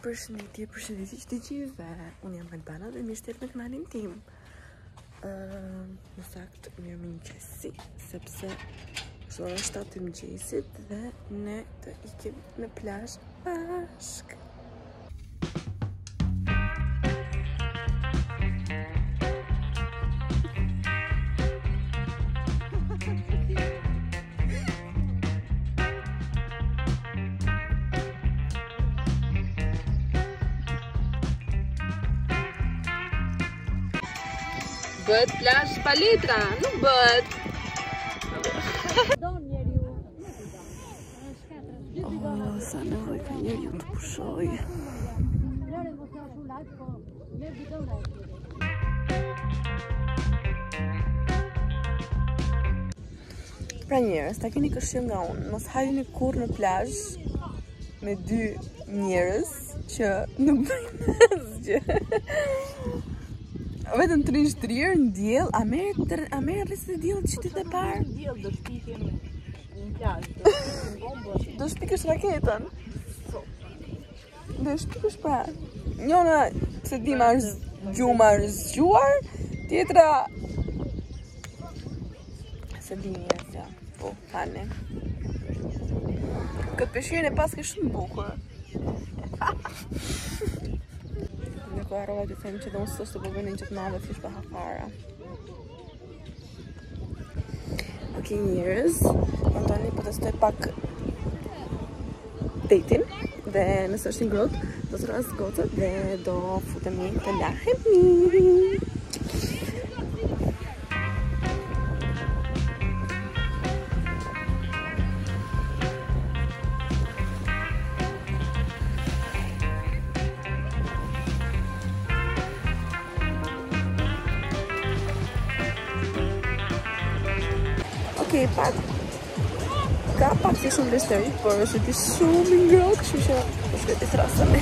Përshëndetje që të gjithëve. Unë jam Albana dhe mirë shtet në kanalin tim. Në sakt mirë mëngjesi, sepse është ora 7 të mëngjesit dhe ne të ikim në plazh bashk. Bëhet plazh pa letra, nuk bëhet. Sa nevoj ka njeriu të pushoj. Pra njerëz, ta keni këshill nga unë, mos hajeni kurrë në plazh me dy njerëz që nuk bëjnë asgjë. Vetëm të rinë shtrirë në diell, a merë rrisë të diell qytet e parë? Diell do shpikim në plazh. Do shpikësh raketën? Do shpikësh pra. Njona se di ma gjumar zgjuar, tjetra se di njerëz ja. Po, fane. Këtë peshirën e paske shumë bukur. Në ko arrova të them që dhe unë së të përvenin që të nave fish për hafara. Ok njërës, në tani po të stoj pak datin dhe nësë është ngrot, do të rras gocët dhe do futemi të lahemi. Okay, ka pak si shumë lështëri, por është ti shumë ngrohtë, kështu që po shkoj të thrasemi.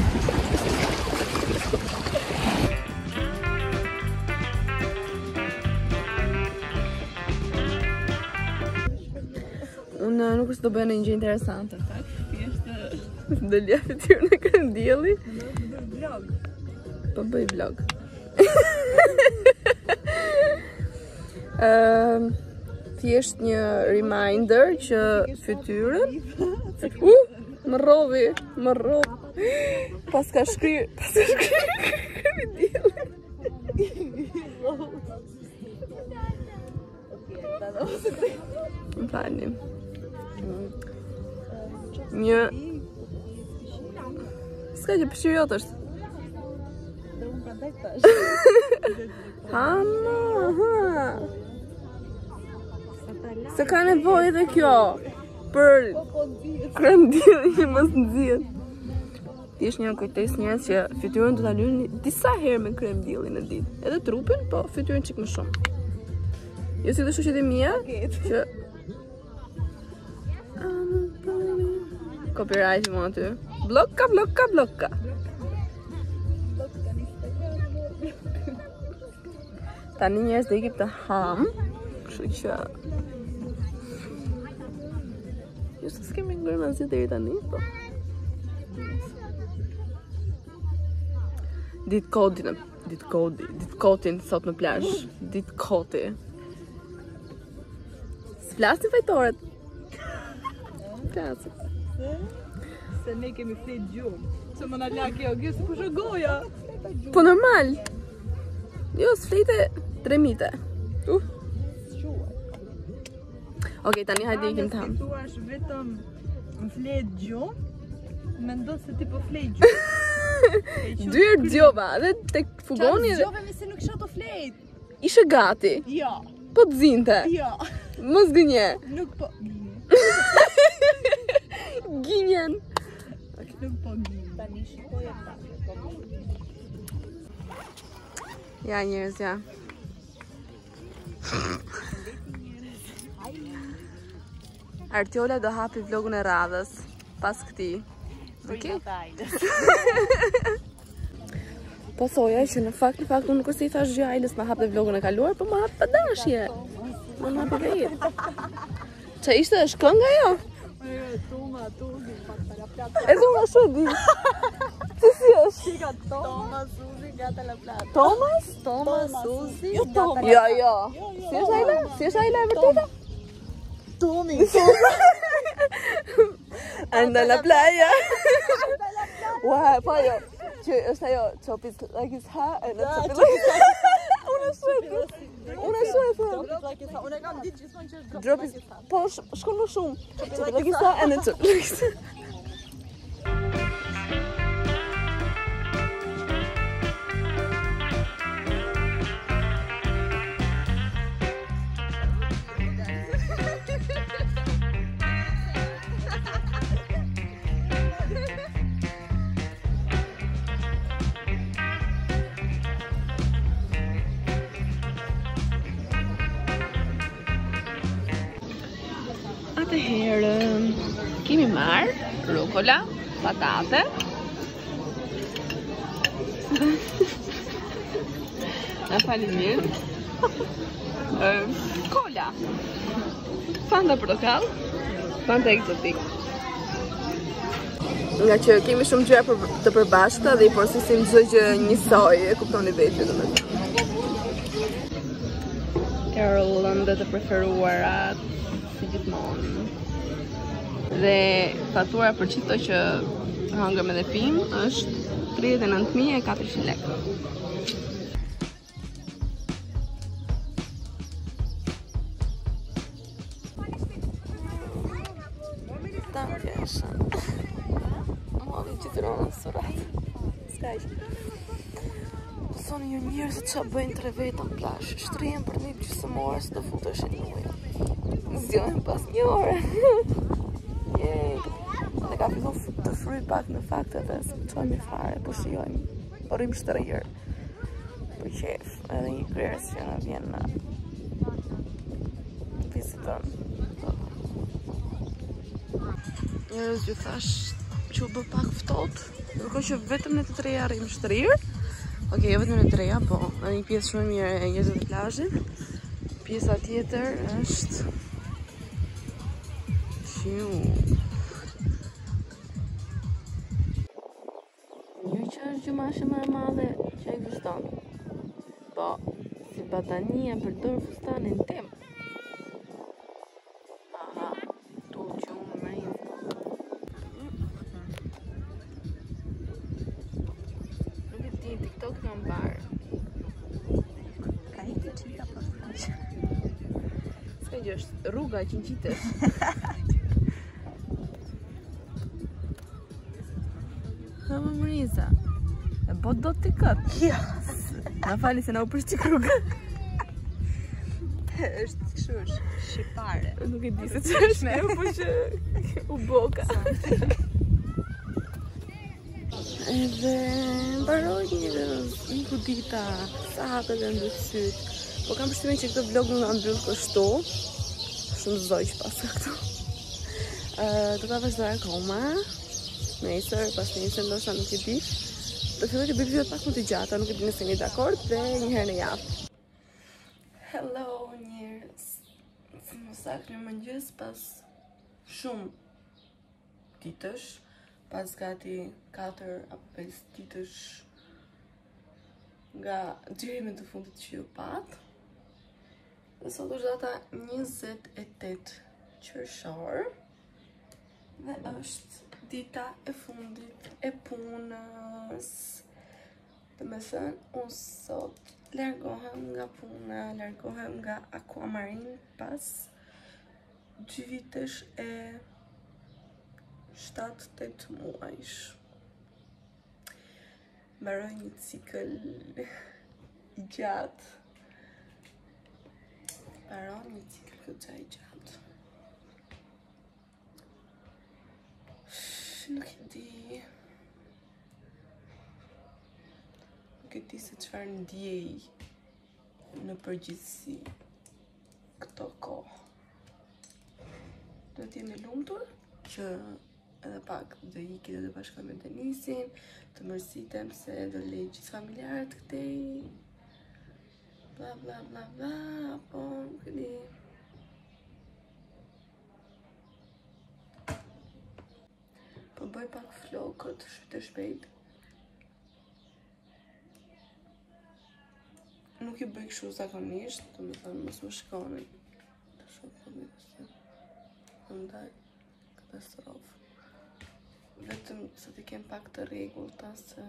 Unë nuk është do bëjë një gjë interesante, thjesht do lja fytyrën e Kremdielli. Po bëj vlog. Thjesht një reminder që fytyrën më rrovi pas ka shkrir Kremdielli. Më falni. Një s'ka që pëshirë jotë është. Dhe unë ka dektash. Ha. Se ka nevojë edhe kjo për Kremdielli që mos nxjihet. Ti është një kujtesë njerëz që fytyrën do ta lyeni disa herë me Kremdielli në ditë. Edhe trupin, po fytyrën çik më shumë. Jo si të shoqet e mia që copyright më aty. Blokka. Tani njerëz do ikip të ham, kështu që jo se s'kemi ngërë në zi deri tani, po. Ditë kotin sot në plazh. Ditë koti. S'flasin fajtoret. Flasin. Se ne kemi flet gjumë. Se më në lak jo, gjë se pusho goja. Po normal. Jo, s'flete 3 mite. Ok, tani hajde ikim të ham. Thua është vetëm më flet gjumë, mendo se ti po flet gjumë. Dyrë djova, dhe tek fugoni dhe... Qa djove se nuk isha të flet? Ishe gati? Ja. Po të zinte? Ja. Mos gënje? Nuk po... Gënjen? Nuk po gënjen. Tani shikoj e ta. Ja njerëz, ja. Artiola do hapi vlogun e radhës pas këtij. Okej? Po thoja që në fakt unë nuk është i thash gjë Ajlës ma hap dhe vlogun e kaluar, po ma hap për dashje. Ma hap e vetë. Qa ishte është kënga jo? E dhuma shodi. Se si ka Thomas Uzi gata la plata. Thomas Uzi. Jo. Si është Ajla e vërteta? Tomi. Anda la playa. Ua, po jo. Që është ajo, chopis like his hat, e në chopis like his hat. Unë e thëmë. Unë e kam ditë gjithmonë që është Dropis, po shkon më shumë. Chopis like his hat, e në chopis like his hat. Atëherë, kemi marrë rucola, patate. Na falni mirë. Cola. Fanta portokall, Fanta ekzotik. Nga që kemi shumë gjëra të përbashkëta dhe I porosisim çdo gjë njësoj, e kuptoni vetë domethënë. Carol lëndë të preferuara si gjithmonë. Dhe fatura për çdo që hangëm edhe pim është 39.400 lekë. Ta më keshën. Mali që të ronë surat. Ska ishë. Soni ju njerëzit që bëjnë 3 veta në plash. Shtrihen për një gjysmore së të futesh në ujë. Zgjohen pas një ore. Dhe ka fillu të fryj pak në fakt edhe së pëqojmë I fare, po shijojmë, po rrim shtërëjër. Po qef, edhe një krerës që në vjen në viziton. Njerëz ju thash që u bë pak ftohtë, ndërkohë që vetëm në të treja rrim shtërëjër. Okej, jo vetëm në të treja, po edhe një pjesë shumë mirë e njerëzve të plazhit. Pjesa tjetër është Një që është gjumashe më e madhe që ekziston. Po, si batania përdor fustanin tim. Aha, tu gjumë më Nuk e ti, TikTok kam parë. Ka një qita për faqë. Ska gjë është rruga e Qinqitës. Më mëriza. E bo do t'i këtë. Yes. Na fali se na u përshqik rrugë. është këshush, shqipare. Nuk e di se që është me u, po që u boka. Edhe mbaroj një kudita, sa hapet dhe ndër syt. Po kam përshtimin që këtë vlog nuk nga mbyll kështu. Shumë zoj që pas këtu. Do ta vazhdoj akoma. Nesër, pas nesër, ndoshta nuk e di. Do filloj të bëj video pak më të gjata, nuk e di nëse jeni dakord, dhe një herë në javë. Hello njerëz. Më saktë në mëngjes pas shumë ditësh, pas gati 4 apo 5 ditësh nga xhirimet të fundit që ju pat. Dhe sot është data 28 qershor. Dhe është dita e fundit e punës. Dhe me thënë, unë sot largohem nga puna, largohem nga Aquamarin pas 2 vitesh e 7-8 muajsh. Mbaroj një cikël I gjatë. Mbaroj një cikël këtë I gjatë. Nuk e di. Nuk e di se çfarë ndjej në përgjithësi këto kohë. Do të jemi lumtur që edhe pak do iki dhe do bashkoj me Denisin, të mërzitem se do lej gjithë familjarët këtej. Bla bla bla bla, po nuk e di. Po bëj pak flokët, shpejt. nuk i bëj kështu zakonisht, do me thënë mos më shkoni. Të shoh po më të ndaj katastrofë. Vetëm se të kem pak të rregullta se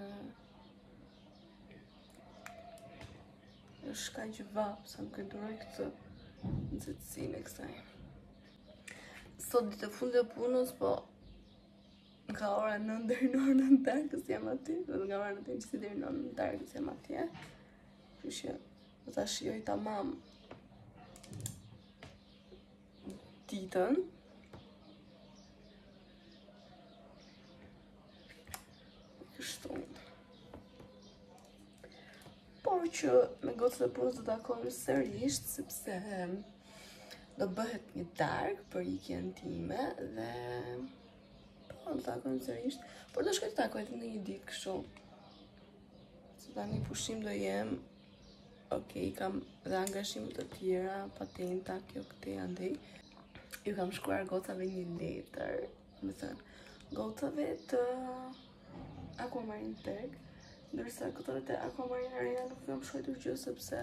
është kaq vap sa nuk e duroj këtë nxehtësinë e kësaj. Sot ditë e fundit e punës, po nga ora 9 deri në orën 9 darkës jam aty, do nga ora 9 deri në orën 9 darkës jam atje. Kështu që do ta shijoj tamam ditën. Kështu. Por që me gocën e punës do takojmë sërish, sepse do bëhet një darkë për ikjen time dhe po do takojmë sërish, por do shkoj të takoj në një ditë kështu. Se tani pushim do jem, okej, kam dhe angazhime të tjera, patenta, kjo këte andej. Ju kam shkruar gocave një letër, me thënë, gocave të Aquamarine Tag, ndërsa gocave të Aquamarine Arena nuk kam shkruar gjë sepse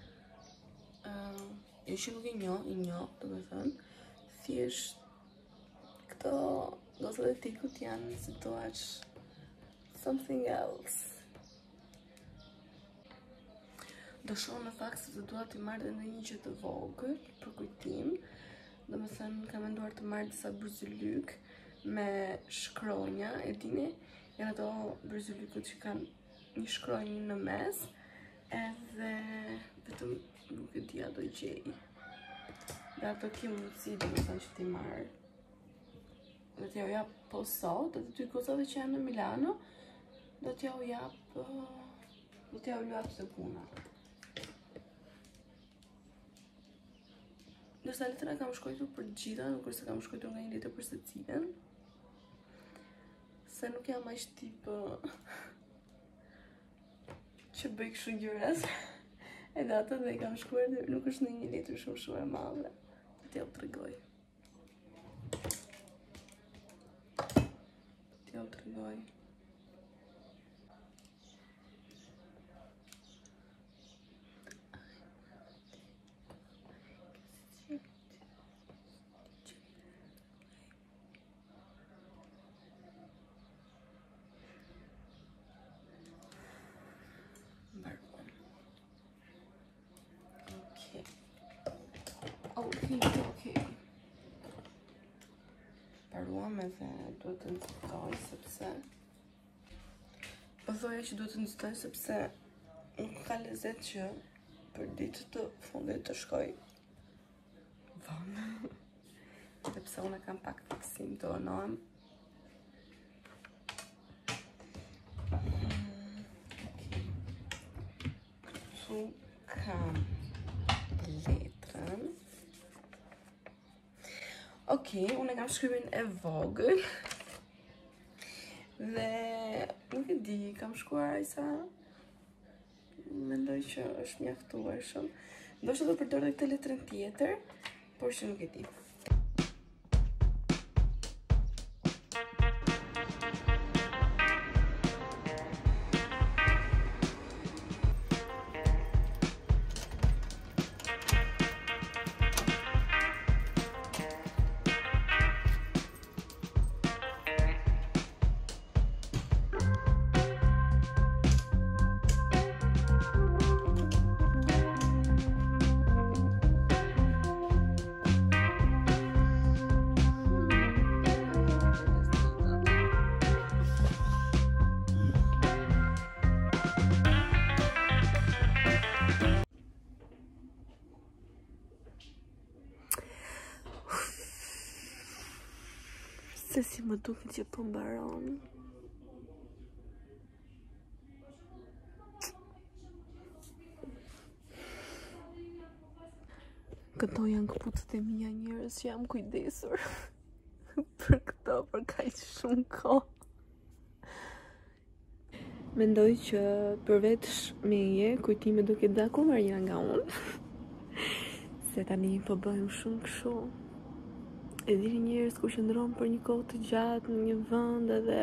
jo që nuk i njoh, do me thënë, thjesht këto gocave të tikut janë si thuaç something else. Do shoh në fakt se dua të marrë edhe një gjë të vogël për kujtim. Do me thënë, kam menduar të marrë disa bërzylyk me shkronja, e dini, janë ato bërzylykut që kanë një shkronjë në mes, edhe vetëm nuk e dia do gjej. Dhe ato ki mundësi, do me thënë që ti marrë. Do t'ja u jap po sot, dhe të dy gocave që janë në Milano, do t'ja u jap të puna. Ndërsa letra kam shkruar për të gjitha, nuk është se kam shkruar nga një letër për secilën. Se nuk jam aq tip që bëj kështu gjëra. Edhe ato dhe i kam shkruar, nuk është në një letër shumë e madhe. T'ja u tregoj. Okej. Paruam edhe duhet të nxitoj sepse po thoja që duhet të nxitoj sepse nuk ka lezet që për ditë të fundit të shkoj vonë. Sepse unë kam pak fiksim të onohem. Këtu kam letrën. Okej, unë kam shkrymin e vogël. Dhe nuk e di, kam shkruar sa mendoj që është mjaftueshëm. Ndoshta do përdor edhe këtë letrën tjetër, por që nuk e di. Se si më duket që po mbaron. Këto janë këpucët e mia, njerëz që jam kujdesur për këto, për kaq shumë kohë. Mendoj që përveç meje, kujtime do ketë daku Marina nga unë. Se tani po bëjmë shumë kështu. E dini njerëz ku qëndron për një kohë të gjatë në një vend edhe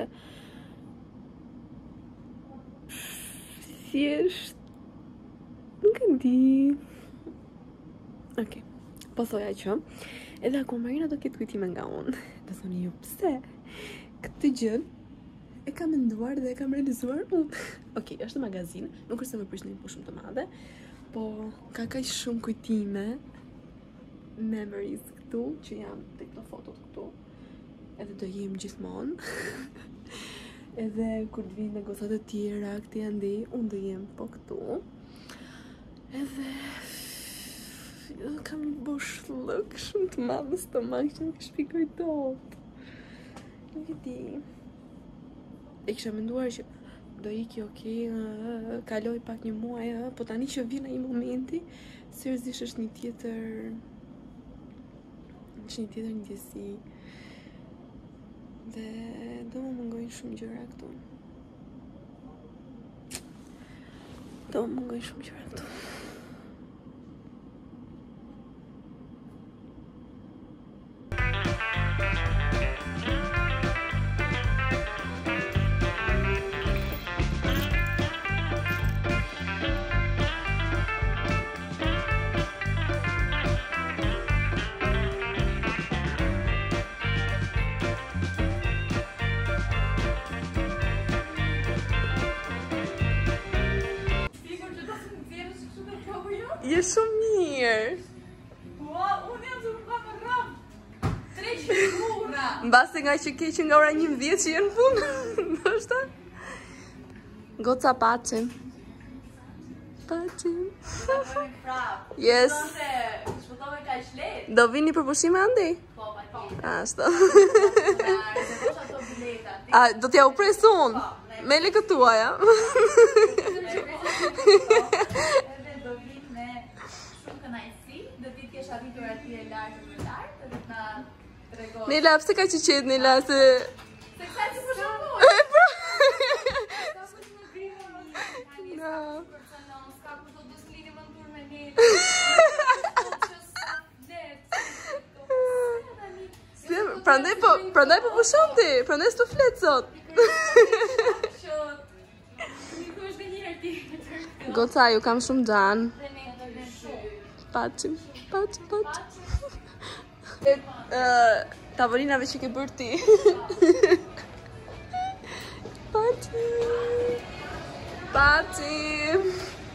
thjesht nuk e di. Okej. Po thoja që edhe Akvamarina do ketë kujtime nga unë. Do thoni ju pse? Këtë gjën e kam menduar dhe e kam realizuar unë. Okej, është magazin, nuk është se më prish në një pushim të madhe, po ka kaq shumë kujtime, memories këtu që janë tek këto fotot këtu. Edhe do jem gjithmonë. Edhe kur të vinë negociat e tjera, këti andi, unë do jem po këtu. Edhe kam një boshllëk shumë të madh në stomak që nuk shpikoj dot. Nuk e di. E kisha menduar që do iki, kaloj pak një muaj, po tani që vjen ai momenti, seriozisht është një tjetër ndjesi. Dhe do më mungojnë shumë gjëra këtu. Je shumë mirë. Unë jam të më më rrëm 300 euro. Mbase nga që ke që nga ora 11 që jenë punë. Ndoshta? Goca pacim. Yes. Shpëtove ka shlet. Do vini për pushime andi? Po, pa. Ashtu. Rezervosh ato bileta. A, do t'ja u pres unë? Me lekët tuaja. Nela, pse ka që qetë, Nela, se... Se kësa që për shumë E, pra... Ska për që më grimë Nga... Ska për të dësë lini më ndur me një Prandaj po pushon ti, prandaj s'tu flet sot. Goca, ju kam shumë gjan. Pacim. Tavolinave që ke bërë ti. Pacim.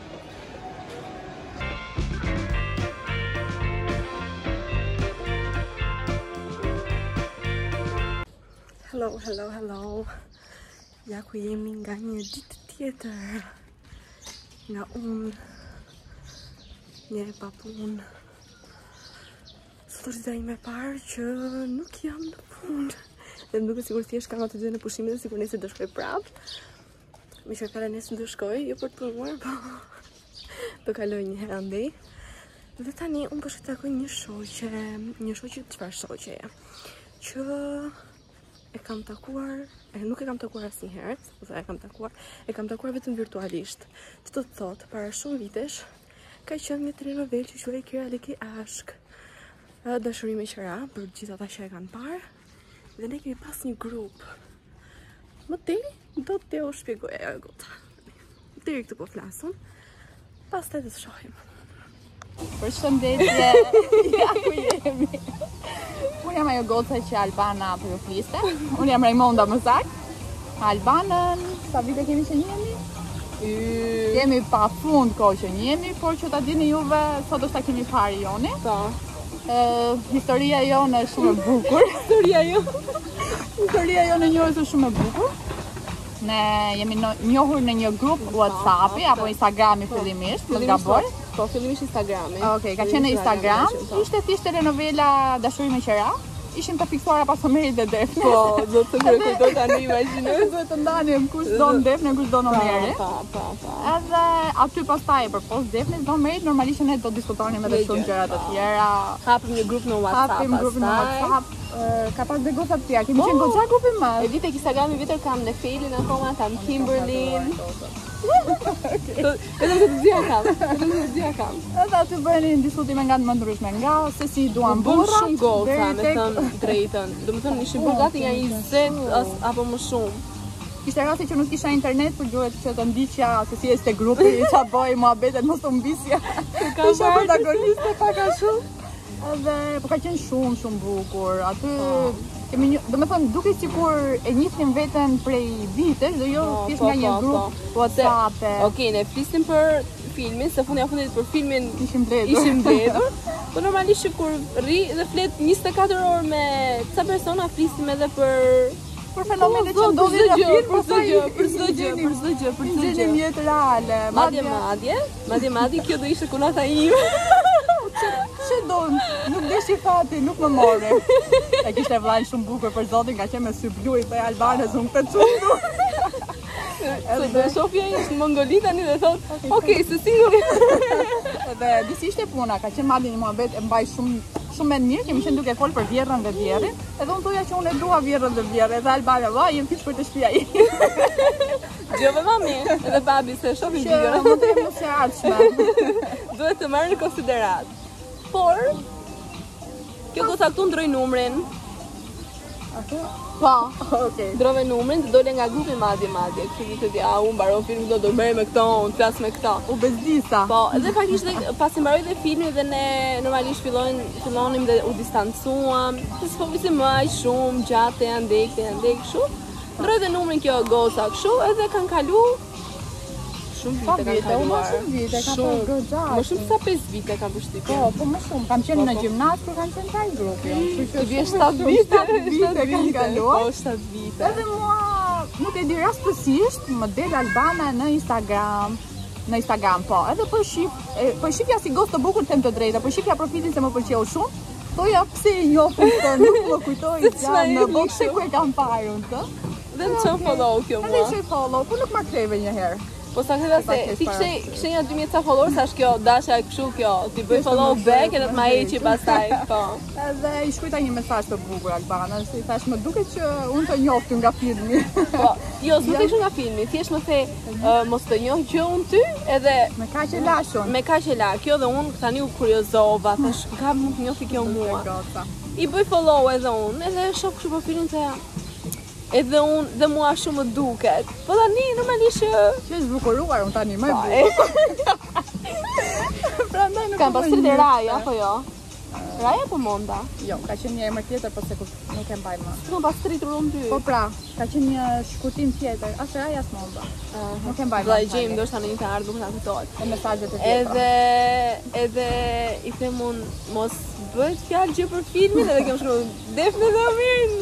Hello. Ja ku jemi nga një ditë tjetër. Nga unë. Një e pa punë. Sot është dita ime e parë që nuk jam në punë. Dhe më duket sikur thjesht kam atë gjë në pushime dhe sikur nesër do shkoj prapë. Mi që kala nesër do shkoj, jo për të punuar, po do kaloj një herë andej. Dhe tani unë po shkoj të takoj një shoqe, çfarë shoqeje? Që e kam takuar, nuk e kam takuar asnjëherë, ose e kam takuar vetëm virtualisht. Që do të thotë, para shumë vitesh ka qenë një telenovela që quhej Kira Leki Ashk. Dashuri me qira për gjithë ata që e kanë parë. Dhe ne kemi pas një grup. Më deri do t'ju shpjegoj ajo gota. Deri këtu po flasun. Pastaj do të shohim. Përshëndetje. Ja ku jemi. Unë jam ajo goca që Albana për ju fliste. Unë jam Raimonda më saktë. Albanën, sa vite kemi që njemi? Jemi pa fund kohë që njemi, por që ta dini juve, sot është ta kemi parë joni. Po. Historia jonë është shumë e bukur. Historia jonë e njohës është shumë e bukur. Ne jemi njohur në një grup WhatsApp-i apo Instagrami fillimisht, mos gaboj. Po, fillimisht Instagrami. Okej, ka qenë në Instagram. Ishte thjesht telenovela Dashuri me qira. Ishim të fiksuara pas Omerit dhe Defne. Po, do të kujtoj tani imagjinoj. Duhet të ndanim kush don Defne, kush don Omeri. Po. Edhe aty pastaj përpos Defnes do Omerit, normalisht ne do diskutonim edhe shumë gjëra të tjera. Hapim një grup në WhatsApp. Hapim grupin në WhatsApp. Ka pas dhe goca të tjera, kemi qenë goca grupi më. E vite Instagrami vitër kam Nefelin akoma, kam Kimberlin. Vetëm të dhja kam. Edhe aty bënin diskutime nga të më ndryshme, nga se si duan burrat. Shumë goca, me thënë drejtën. Do më thënë ishin burr gati nga 20 apo më shumë. Kishte rasti që nuk kisha internet për duhet që të ndiqja se si ishte grupi, ç'a bëj muhabetet mos të mbisja. Isha protagoniste pak a shumë. Edhe po ka qenë shumë bukur. Aty kemi domethënë duket sikur e njihnim veten prej vitesh dhe jo thjesht nga një grup WhatsApp. Okej, ne flisnim për filmin, se fundja fundit për filmin ishim mbledhur. Po normalisht kur rri dhe flet 24 orë me ca persona flisim edhe për fenomenet që ndodhin në film, për çdo gjë. Në jetë reale. Madje kjo do ishte kunata ime. Që do, nuk deshi fati, nuk më more. E kishte vllajën shumë bukur për zotin, ka qenë me sy blu i thej Albanës, unë këtë çundu. Edhe Sofia është Mongoli tani dhe thot, okej, se siguri. Edhe disi ishte puna, ka qenë madje një muhabet e mbaj shumë me mirë, kemi qenë duke folë për vjerrën dhe vjerrin, edhe unë thoja që unë e dua vjerrën dhe vjerrin, edhe Albania, jem fish për të shtëpia ime. Gjove mami, edhe babi se shohin videon. Që mund të jem se ardhshme. Duhet të marrë në konsiderat. Por, kjo goca këtu ndroi numrin. Po, okej. Ndrove numrin, të dole nga grupi madje. Kështu që ti, unë mbaron filmin do merrem me këto, unë flas me këto. U bezdisa. Po, edhe faktikisht pasi mbaroi dhe filmi dhe ne normalisht fillonim dhe u distancuam. Se po visim më aq shumë gjatë andej kështu. Ndroi dhe numrin kjo goca kështu, edhe kanë kalu shumë vite kanë kaluar. Shumë vite, ka qenë goxha. Më shumë se 5 vite kanë përshtypjen. Po më shumë. Kam qenë në gjimnaz, por kanë qenë taj grupi. Të vjen 7 vite kanë kaluar. Po 7 vite. Edhe mua nuk e di rastësisht më del Albana në Instagram, po. Edhe po shifja si gocë të bukur them të drejta, po shifja profilin se më pëlqeu shumë. Thoja pse e njoh këtë, nuk më kujtoi gjë në bokse ku e kam parë unë të. Dhe më çon follow kjo mua. Edhe çoj follow, po nuk ma kreve një herë. Po sa këta se ti kishe një 2000 ca followers, thash kjo dasha kështu kjo, ti bëj follow back edhe të ma heqi pastaj, po. Edhe i shkruajta një mesazh të bukur Albana, si thash më duket që unë të njoh nga filmi. Po, jo, s'më thësh nga filmi, thjesht më the mos të njoh që unë ty, edhe me kaq e lashun. Me kaq e la, kjo dhe unë tani u kuriozova, thash ka mund të njohë kjo mua. I bëj follow edhe unë, edhe shoh kështu për filmin se edhe unë dhe mua shumë më duket. Po tani normalisht që është bukuruar unë tani më e bukur. Prandaj nuk kam pastrit e Raja apo jo? Raja po Monda? Jo, ka qenë një emër tjetër, po se nuk e mbaj më. Kam pastritur unë dy. Po pra, ka qenë një shkurtim tjetër, as Raja as Monda. Nuk e mbaj më. Do e gjejmë ndoshta në një të ardhur nuk na kujtohet. E mesazhet e tjera. Edhe i them unë mos bëhet fjalë gjë për filmin, edhe kem shkruar Defne dhe Omirin.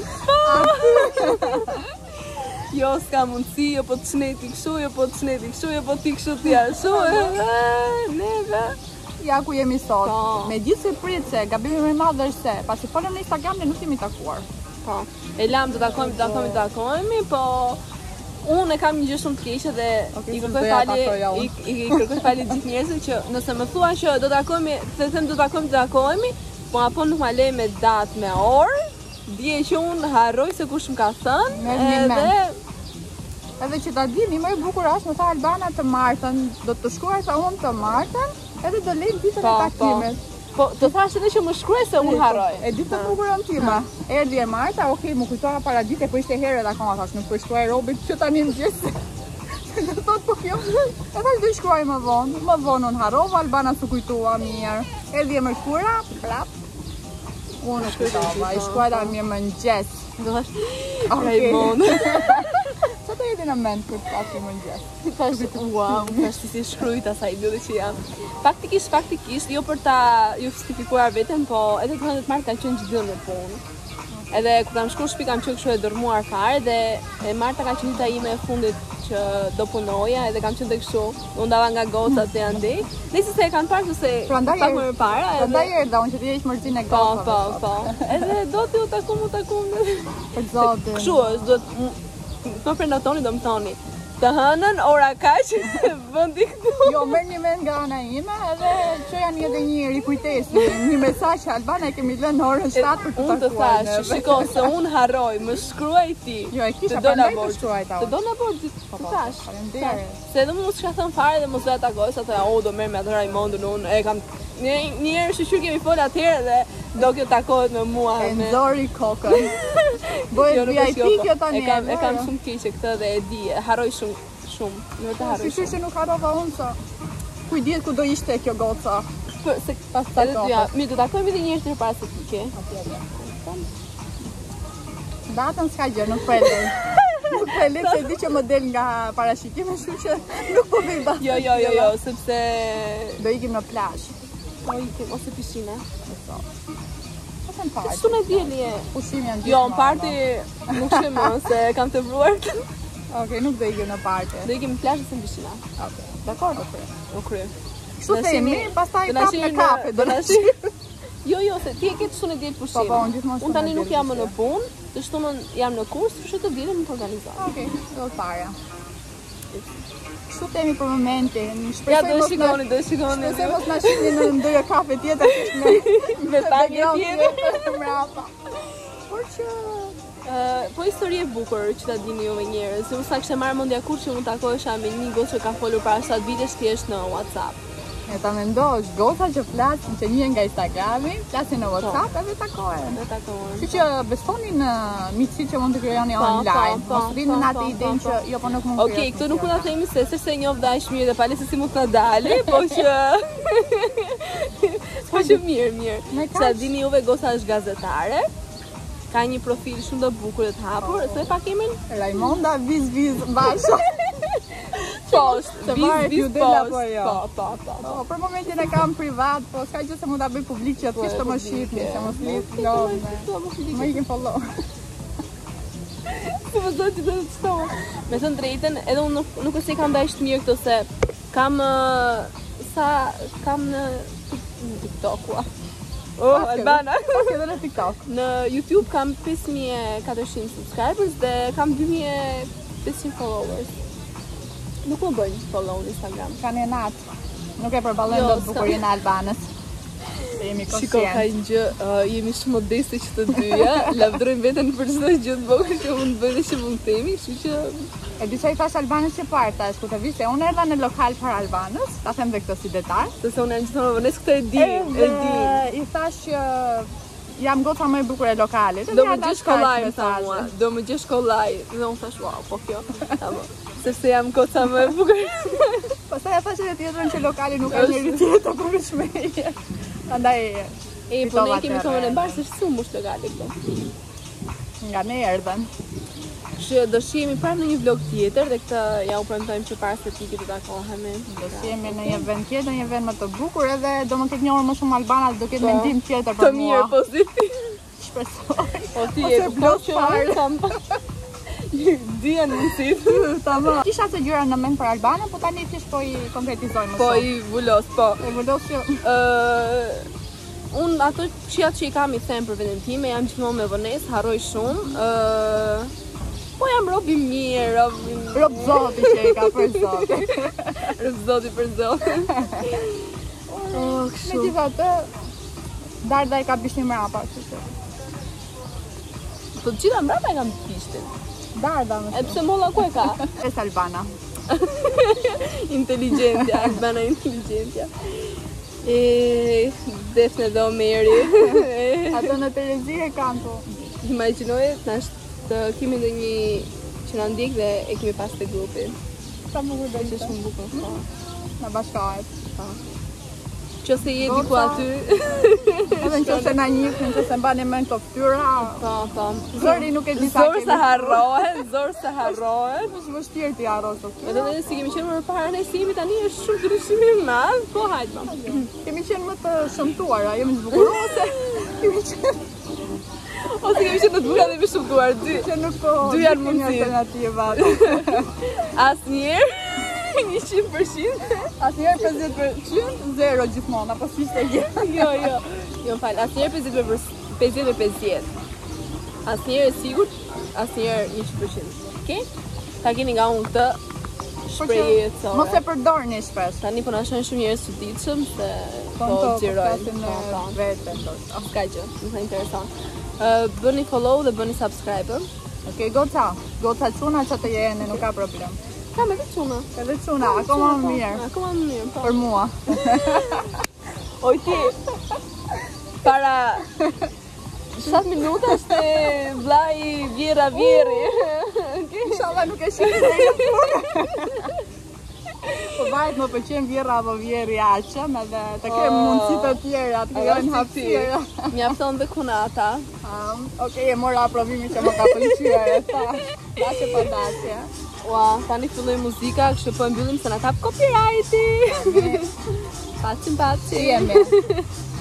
Jo, s'ka mundësi, jo po të shneti kështu, jo po të shneti kështu, jo po ti kështu ti ashtu. Neve. Ja ku jemi sot. Me gjithë se prit se gabimi më i madh është se pasi folëm në Instagram ne nuk jemi takuar. Po. E lam të takojmë, po unë e kam një gjë shumë të keqe dhe i kërkoj falje gjithë njerëzve që nëse më thuan që do takojmë, se them do takojmë, po apo nuk ma lej me datë, me orë, dje që unë harroj se kush më ka thënë, edhe që ta dini më e bukur është më tha Albana të martën, do të shkruaj sa unë të martën, edhe do lejmë ditën e takimit. Po, të thash edhe që më shkruaj se unë harroj. E ditë të bukurën time. Erdhi e marta, okej, më kujtova para dite, po ishte herë edhe akoma thash, nuk po shkruaj Robit që tani më gjithë. Do thot po kjo. E thash do shkruaj më vonë. Më vonë unë harrova, Albana s'u kujtua mirë. Erdhi e mërkura, prap. Unë nuk kujtova, i shkruajta mirë më mëngjes. Do thash, Raymond. Sa të jeti në mend kur të pati më njës? Thash, wow, thash si shkrujt asaj ide që jam. Faktikisht, jo për ta justifikuar veten, po edhe të hëndet Marta kanë qenë gjithë në punë. Edhe kur kam shkuar në shtëpi kam qenë kështu e dërmuar fare dhe Marta ka qenë dita ime e fundit që do punoja edhe kam qenë kështu. Unë ndava nga gocat e andej. Nëse se e kanë parë se pak më parë. Prandaj erdha unë që të jesh mërzinë e gocave. Po. Edhe do t'ju takum. Për zotin. Kështu është, duhet më prenotoni do më thoni të hënën, ora kaq, vëndi këtu. Jo, merr një mend nga ana ime edhe çoja edhe një rikujtesë, një mesazh që Albana e kemi lënë orën 7 për të takuar. Unë të thash, shiko se unë harroj, më shkruaj ti. Jo, e kisha prandaj të shkruaj ta. Të do na bord të thash. Faleminderit. Se edhe mos s'ka thënë fare dhe mos do ta takoj, sa thoya, do merr me atë Raymondun unë e kam një herë shoqyr kemi fol atëherë dhe Do kjo takohet me mua. E nxori kokën. Bëhet VIP kjo tani. E kam shumë keqe këtë dhe e di, e harroj shumë. Më të harroj. Si që nuk harrova unë sa. Kuj dihet ku do ishte kjo goca. Se pas takojmë. Mi do takojmë edhe një herë para se pike. Datën s'ka gjë, nuk po e lej. Nuk po e lej se di që më del nga parashikimi, kështu që nuk po bëj datën. Jo, sepse do ikim në plazh. Po ikim ose pishinë. Ose në party. Shtu në dielje. Pushim janë. Jo, në party nuk shemon se kam të vruar. Okej, nuk do ikim në party. Do ikim në plazh ose në pishinë. Okej. Dakor, U kry. Kështu themi, pastaj kap në kafe, do na shih. Jo, se ti e ke shtunë diel pushim. Po, unë gjithmonë. Unë tani nuk jam në punë, të shtunën jam në kurs, kështu të dielën më të organizoj. Okej, do të para. Kështu themi për momentin. Ja, do shikoni. Se mos na shihni në ndonjë kafe tjetër me tagje tjetër mbrapa. Por që po histori e bukur që ta dini juve njerëz. Se unë sa kishte marrë mendja kur që unë takohesha me një gocë që ka folur para 7 vitesh thjesht në WhatsApp. E ta mendosh, goca që flasin, që njihen nga Instagrami, flasin në WhatsApp edhe takohen. Kështu që besoni në miqësi që mund të krijoni online. Mos rrini në atë idenë që jo po nuk mund të krijoj. Okej, këtu nuk mund ta themi se njoh dash mirë dhe pale se si mund të na dalë, po që mirë. Sa dini juve goca është gazetare. Ka një profil shumë të bukur dhe të hapur, se pak emrin Raimonda Viz Basha. Post, viz post. Po. Për momentin e kam privat, po s'ka gjë se mund ta bëj publik që thjesht të më shihni, se mos lip love. Më ikin follow. Po më zoti të shtohet. Me thënë drejtën, edhe unë nuk e se kam dashur mirë këto se kam në TikTok-ua. Albana. Edhe në TikTok. Në YouTube kam 5400 subscribers dhe kam 2500 followers. Nuk më bëjnë follow në Instagram. Kanë natë. Nuk e përballojnë dot bukurinë e Albanës. Se jemi konsient. Shiko, ka një gjë, jemi shumë modeste që të dyja, lavdrojmë veten për çdo gjë të vogël që mund të bëjë dhe që mund të themi, kështu që e di çfarë thash Albanës që parta, ku të vi se unë erdha në lokal para Albanës, ta them dhe këtë si detaj. Sepse unë gjithmonë vones këtë e di. I thash që jam goca më e bukur e lokalit. Do më gjesh kollaj me tha mua. Do më gjesh kollaj. Dhe unë thash, wow, po kjo. Sepse jam goca më e bukur. Pastaj ja thash edhe tjetrën që lokali nuk ka njëri tjetër për shmejje. Prandaj po ne kemi kohën e mbarë se shumë mush lokali këto. Nga ne erdhen. Që do shihemi prapë në një vlog tjetër dhe këtë ja u premtojmë që para se tiki të takohemi. Do shihemi në një vend tjetër, një vend më të bukur edhe do më ketë njohur më shumë albanat, do ketë mendim tjetër për mua. Të mirë, pozitiv. Shpresoj. O ti e blok fare kam. Dian mësit. Tamam. Kisha të gjëra në mend për Albanën, po tani thjesht po i konkretizojmë më shumë. Po i vulos, po. E vulos që unë ato që i kam i them për veten time, jam gjithmonë me vonesë, harroj shumë. Po jam rob i mirë, rob zoti që e ka për zoti. Rob zoti për zotin. Megjithatë, Darda e ka bishtin mrapa, kështu që. Po gjitha mrapa e kam bishtin. Darda më. E pse molla ku e ka? Es Albana. Inteligjentja, Albana inteligjentja. Defne dhe Omeri. Ato në Terezi e kanë po. Imagjinoje, të kemi ndonjë që na ndjek dhe e kemi pas te grupi. Sa më bukur është shumë bukur. Na bashkohet. Po. Qëse je diku aty. Edhe nëse na njihni, nëse mbani mend këto fytyra. Po. Zori nuk e di sa. Zor se harrohen. Është vështirë ti harrosh këto. Edhe si kemi qenë më parë ne si jemi tani është shumë ndryshim i madh, po hajde. Kemi qenë më të shëmtuara, jemi zbukurose. Kemi qenë ose kemi qenë të bukur dhe më shëmtuar dy. Që nuk po. Dy janë mundësi alternativa. Asnjëherë 100%. Asnjëherë 50%, 0 gjithmonë, apo si ishte gjë? Jo, fal, asnjëherë 50%. Asnjëherë e sigurt, asnjëherë 100%. Okej? Ta keni nga unë këtë shprehje jetësore. Mos e përdorni shpesh. Tani po na shohin shumë njerëz të ditshëm se po xhirojnë vetë ndoshta. Ka gjë, më ka interesant. Bëni follow dhe bëni subscribe. Okej, goca çuna që të jeni, nuk ka problem. Ka me këtë çuna. Edhe çuna, akoma më mirë. Akoma më mirë, po. Për mua. Oj ti. Para 7 minuta është vllai Vjera Vjeri. Inshallah nuk e shikoj. Po vajt më pëlqen Vjera apo Vjeri aqëm edhe të kem mundësi të tjera, të jojnë hapësirë. Mjafton dhe kunata. Okej, e mora aprovimin që më ka pëlqyer e tha. Dace pa dace. Ua, tani filloi muzika, kështu po e mbyllim se na kap copyrighti. Pacim. Jemi.